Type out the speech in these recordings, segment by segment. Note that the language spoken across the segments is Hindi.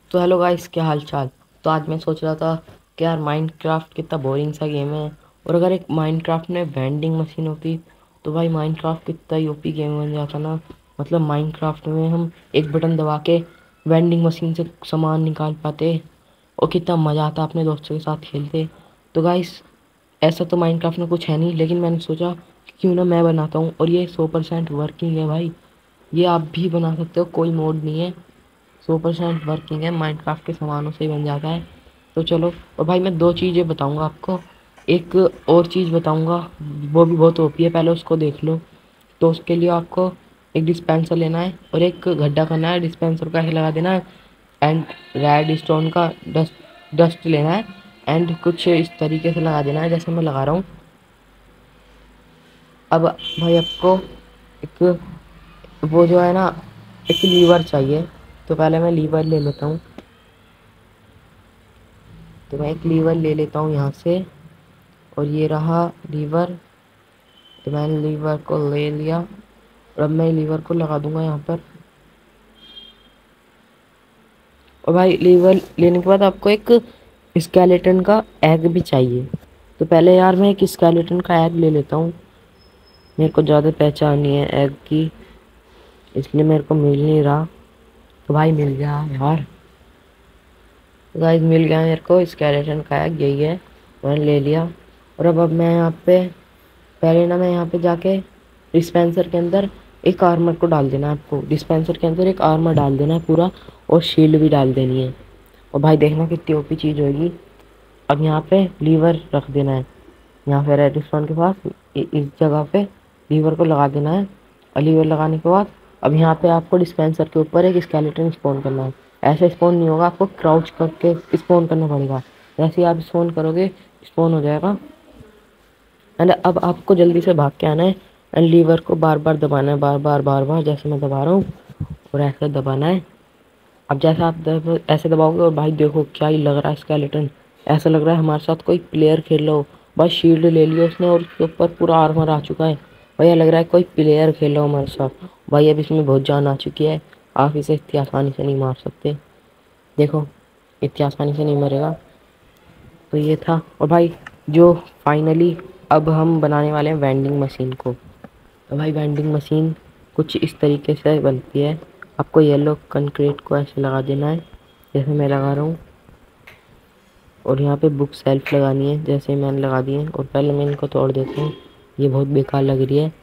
तो हेलो गाइस, क्या हाल चाल। तो आज मैं सोच रहा था कि यार माइनक्राफ्ट कितना बोरिंग सा गेम है। और अगर एक माइनक्राफ्ट में वेंडिंग मशीन होती तो भाई माइनक्राफ्ट कितना ही ओपी गेम बन जाता ना। मतलब माइनक्राफ्ट में हम एक बटन दबा के वेंडिंग मशीन से सामान निकाल पाते और कितना मज़ा आता अपने दोस्तों के साथ खेलते। तो गाइस, ऐसा तो माइनक्राफ्ट में कुछ है नहीं, लेकिन मैंने सोचा कि क्यों ना मैं बनाता हूँ। और ये 100% वर्किंग है भाई। ये आप भी बना सकते हो, कोई मोड नहीं है, 100% वर्किंग है, माइनक्राफ्ट के सामानों से ही बन जाता है। तो चलो, और भाई मैं दो चीज़ें बताऊंगा आपको। एक और चीज़ बताऊंगा, वो भी बहुत ओपी है, पहले उसको देख लो। तो उसके लिए आपको एक डिस्पेंसर लेना है और एक गड्ढा करना है, डिस्पेंसर का ऐसे लगा देना है। एंड रेड स्टोन का डस्ट डस्ट लेना है एंड कुछ इस तरीके से लगा देना है जैसे मैं लगा रहा हूँ। अब भाई आपको एक, वो जो है ना, एक लीवर चाहिए। तो पहले मैं लीवर ले लेता हूँ। तो मैं एक लीवर ले लेता हूँ यहाँ से, और ये रहा लीवर। तो मैंने लीवर को ले लिया और अब मैं लीवर को लगा दूंगा यहाँ पर। और भाई लीवर लेने के बाद आपको एक स्केलेटन का एग भी चाहिए। तो पहले यार मैं एक स्केलेटन का एग ले लेता हूँ, मेरे को ज़्यादा पहचान नहीं है एग की, इसलिए मेरे को मिल नहीं रहा। तो भाई मिल गया यार। तो गाइस मिल गया मेरे को स्केलेटन का एग, यही है, मैंने ले लिया। और अब मैं यहाँ पे, पहले ना मैं यहाँ पे जाके डिस्पेंसर के अंदर एक आर्मर को डाल देना है। आपको डिस्पेंसर के अंदर एक आर्मर डाल देना है पूरा, और शील्ड भी डाल देनी है। और भाई देखना कितनी ओपी चीज़ होगी। अब यहाँ पे लीवर रख देना है, यहाँ पे रेडस्टोन के पास इस जगह पे लीवर को लगा देना है। और लीवर लगाने के बाद अब यहाँ पे आपको डिस्पेंसर के ऊपर एक स्केलेटन स्पॉन करना है। ऐसे स्पॉन नहीं होगा, आपको क्राउच करके स्पॉन करना पड़ेगा। जैसे ही आप स्पॉन करोगे स्पॉन हो जाएगा। एंड अब आपको जल्दी से भाग के आना है एंड लीवर को बार बार दबाना है, बार बार बार बार, जैसे मैं दबा रहा हूँ, और ऐसे दबाना है। अब जैसे आप ऐसे दबाओगे, और भाई देखो क्या ही लग रहा है स्केलेटन, ऐसा लग रहा है हमारे साथ कोई प्लेयर खेल रहा हो। भाई शील्ड ले लिया उसने और उसके ऊपर पूरा आर्मर आ चुका है। भैया लग रहा है कोई प्लेयर खेल रहा हो हमारे साथ। भाई अब इसमें बहुत जान आ चुकी है, आप इसे इतनी आसानी से नहीं मार सकते। देखो, इतनी आसानी से नहीं मरेगा। तो ये था। और भाई जो फाइनली अब हम बनाने वाले हैं वेंडिंग मशीन को। तो भाई वेंडिंग मशीन कुछ इस तरीके से बनती है। आपको येलो कंक्रीट को ऐसे लगा देना है जैसे मैं लगा रहा हूँ, और यहाँ पे बुक सेल्फ लगानी है जैसे मैंने लगा दी है। और पहले मैं इनको तोड़ देता हूँ, ये बहुत बेकार लग रही है।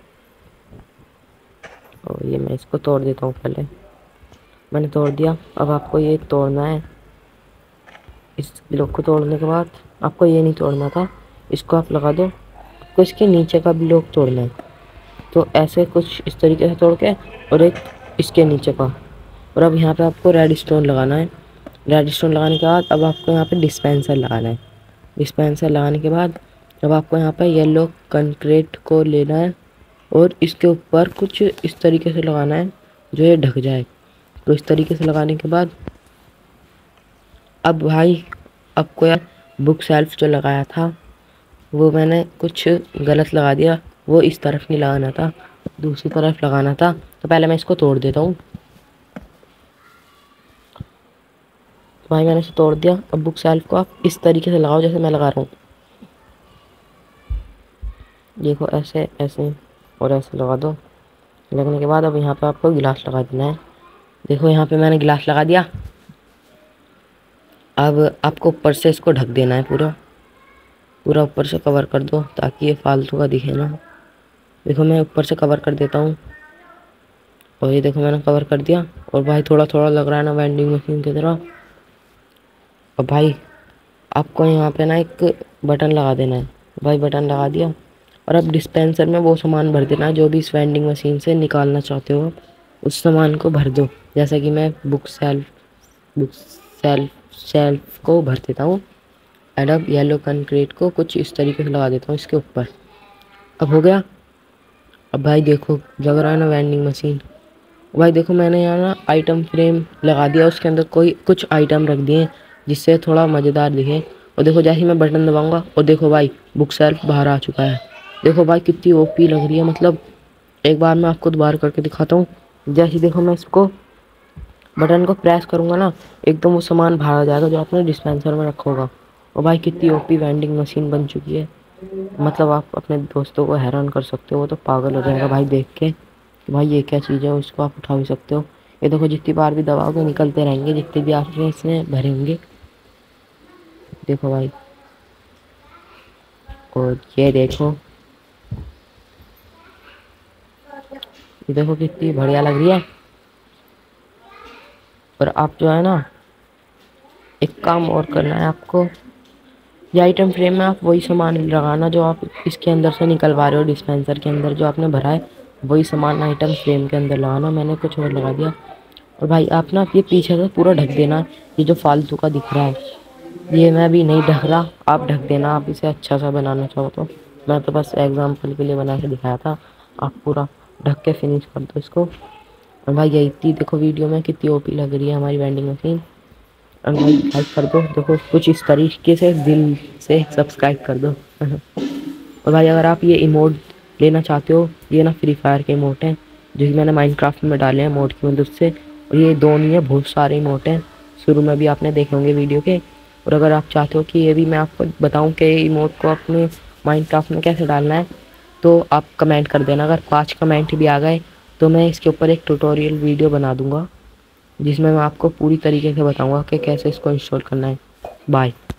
और ये मैं इसको तोड़ देता हूँ, पहले मैंने तोड़ दिया। अब आपको ये तोड़ना है। इस ब्लॉक को तोड़ने के बाद आपको ये नहीं तोड़ना था, इसको आप लगा दो। आपको इसके नीचे का ब्लॉक तोड़ना है। तो ऐसे कुछ इस तरीके से तोड़ के, और एक इसके नीचे का। और अब यहाँ पे आपको रेड स्टोन लगाना है। रेड स्टोन लगाने के बाद अब आपको यहाँ पे डिस्पेंसर लगाना है। डिस्पेंसर लगाने के बाद अब आपको यहाँ पे येलो कंक्रीट को लेना है और इसके ऊपर कुछ इस तरीके से लगाना है जो ये ढक जाए। तो इस तरीके से लगाने के बाद अब भाई आपको यार बुक शेल्फ जो लगाया था वो मैंने कुछ गलत लगा दिया, वो इस तरफ नहीं लगाना था, दूसरी तरफ लगाना था। तो पहले मैं इसको तोड़ देता हूँ। तो भाई मैंने इसे तोड़ दिया। अब बुक शेल्फ को आप इस तरीके से लगाओ जैसे मैं लगा रहा हूँ। देखो ऐसे ऐसे और ऐसे लगा दो। लगने के बाद अब यहाँ पे आपको गिलास लगा देना है। देखो यहाँ पे मैंने गिलास लगा दिया। अब आपको ऊपर से इसको ढक देना है, पूरा पूरा ऊपर से कवर कर दो ताकि ये फालतू का दिखे ना। देखो मैं ऊपर से कवर कर देता हूँ, और ये देखो मैंने कवर कर दिया। और भाई थोड़ा थोड़ा लग रहा है ना वेंडिंग मशीन की तरह। और भाई आपको यहाँ पे ना एक बटन लगा देना है। भाई बटन लगा दिया, और अब डिस्पेंसर में वो सामान भर देना है जो भी इस वेंडिंग मशीन से निकालना चाहते हो, उस सामान को भर दो। जैसा कि मैं बुक सेल्फ को भर देता हूँ। एंड अब येलो कंक्रीट को कुछ इस तरीके से लगा देता हूँ इसके ऊपर। अब हो गया। अब भाई देखो लग रहा है ना वेंडिंग मशीन। भाई देखो मैंने यहाँ ना आइटम फ्रेम लगा दिया, उसके अंदर कोई कुछ आइटम रख दिए जिससे थोड़ा मज़ेदार दिखे। और देखो जैसे ही मैं बटन दबाऊंगा, और देखो भाई बुक शेल्फ बाहर आ चुका है। देखो भाई कितनी ओपी लग रही है। मतलब एक बार मैं आपको दोबारा करके दिखाता हूँ। जैसे देखो मैं इसको बटन को प्रेस करूँगा ना, एकदम वो सामान बाहर आ जाएगा जो आपने डिस्पेंसर में रखा होगा। और भाई कितनी ओपी वेंडिंग मशीन बन चुकी है, मतलब आप अपने दोस्तों को हैरान कर सकते हो, वो तो पागल हो जाएगा भाई देख के कि भाई ये क्या चीज़ है, उसको आप उठा भी सकते हो। ये देखो जितनी बार भी दबाओगे निकलते रहेंगे जितने भी आपने इसमें भरे होंगे। देखो भाई, और ये देखो, ये देखो कितनी बढ़िया लग रही है। और आप जो है ना, एक काम और करना है आपको, ये आइटम फ्रेम में आप वही सामान लगाना जो आप इसके अंदर से निकलवा रहे हो, डिस्पेंसर के अंदर जो आपने भरा है वही सामान आइटम फ्रेम के अंदर लगाना। मैंने कुछ और लगा दिया। और भाई आप ना ये पीछे से पूरा ढक देना, ये जो फालतू का दिख रहा है ये मैं भी नहीं ढक रहा, आप ढक देना। आप इसे अच्छा सा बनाना चाहो तो, मैं तो बस एग्जाम्पल के लिए बना के दिखाया था। आप पूरा ढक के फिनिश कर दो इसको। और भाई यही थी, देखो वीडियो में कितनी ओपी लग रही है हमारी वेंडिंग मशीन। और भाई लाइक कर दो, देखो कुछ इस तरीके से दिल से सब्सक्राइब कर दो। और भाई अगर आप ये इमोट लेना चाहते हो, ये ना फ्री फायर के इमोट हैं जो कि मैंने माइनक्राफ्ट में डाले हैं मोड की मदद से। और ये दो नहीं है, बहुत सारे इमोट हैं, शुरू में भी आपने देखे होंगे वीडियो के। और अगर आप चाहते हो कि ये भी मैं आपको बताऊं कि इमोट को अपने माइनक्राफ्ट में कैसे डालना है, तो आप कमेंट कर देना। अगर 5 कमेंट भी आ गए तो मैं इसके ऊपर एक ट्यूटोरियल वीडियो बना दूंगा जिसमें मैं आपको पूरी तरीके से बताऊंगा कि कैसे इसको इंस्टॉल करना है। बाय।